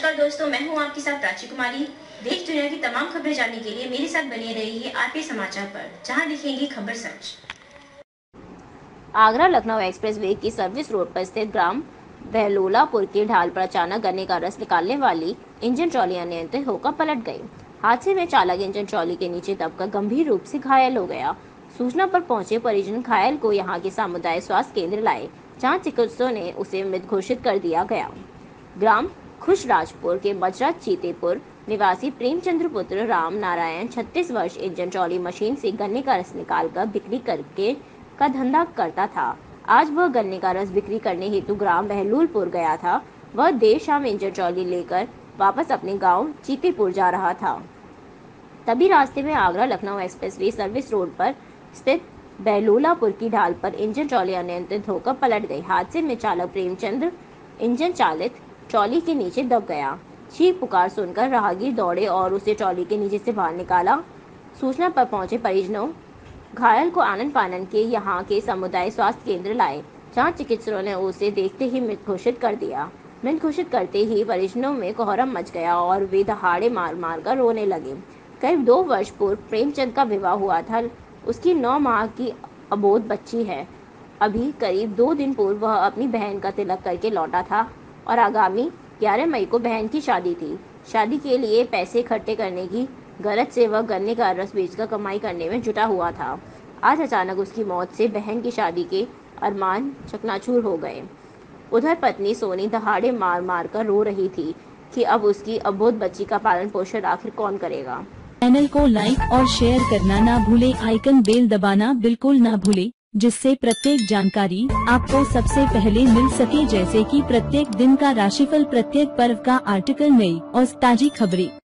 नमस्कार दोस्तों, मैं हूं आपके साथ प्राची कुमारी। देश दुनिया की तमाम खबरें जानने के लिए मेरे साथ बने रहिए आरपी समाचार पर, जहां दिखेंगी खबर सच। आगरा लखनऊ एक्सप्रेसवे की सर्विस रोड पर स्थित ग्राम बहलोलापुर की ढाल पर अचानक गन्ने का रस निकालने वाली इंजन ट्रॉली अनियंत्रित होकर पलट गई। हादसे में चालक इंजन ट्रॉली के नीचे दबकर गंभीर रूप से घायल हो गया। सूचना पर पहुंचे परिजन घायल को यहां के सामुदायिक स्वास्थ्य केंद्र लाए, जहां चिकित्सकों ने उसे मृत घोषित कर दिया गया। ग्राम खुशराजपुर के बजरा चीतेपुर निवासी प्रेमचंद्र पुत्र राम नारायण 36 वर्ष इंजन ट्रॉली मशीन से गन्ने का रस निकालकर बिक्री करके का धंधा करता था। आज वह गन्ने का रस बिक्री करने हेतु ग्राम बहलूलपुर गया था। वह देर शाम इंजन ट्रॉली लेकर वापस अपने गांव चीतेपुर जा रहा था। तभी रास्ते में Agra Lucknow expressway service road पर स्थित बहलोलापुर की ढाल पर इंजन ट्रॉली अनियंत्रित होकर पलट गई। हादसे में चालक प्रेमचंद्र इंजन चालित ट्रॉली के नीचे दब गया। चीख पुकार सुनकर राहगीर दौड़े और उसे ट्रॉली के नीचे से बाहर निकाला। सूचना पर पहुंचे परिजनों घायल को आनन फानन के यहाँ के सामुदायिक स्वास्थ्य केंद्र लाए, जहाँ चिकित्सकों ने उसे देखते ही मृत घोषित कर दिया। मृत घोषित करते ही परिजनों में कोहराम मच गया और वे दहाड़े मार मार कर रोने लगे। करीब 2 वर्ष पूर्व प्रेमचंद का विवाह हुआ था। उसकी 9 माह की अबोध बच्ची है। अभी करीब 2 दिन पूर्व वह अपनी बहन का तिलक करके लौटा था और आगामी 11 मई को बहन की शादी थी। शादी के लिए पैसे इकट्ठे करने की गरज से वह गन्ने का रस बेचकर कमाई करने में जुटा हुआ था। आज अचानक उसकी मौत से बहन की शादी के अरमान चकनाचूर हो गए। उधर पत्नी सोनी दहाड़े मार मार कर रो रही थी कि अब उसकी अबोध बच्ची का पालन पोषण आखिर कौन करेगा। चैनल को लाइक और शेयर करना ना भूले, आइकन बेल दबाना बिल्कुल ना भूले, जिससे प्रत्येक जानकारी आपको सबसे पहले मिल सके, जैसे कि प्रत्येक दिन का राशिफल, प्रत्येक पर्व का आर्टिकल, नई और ताजी खबरें।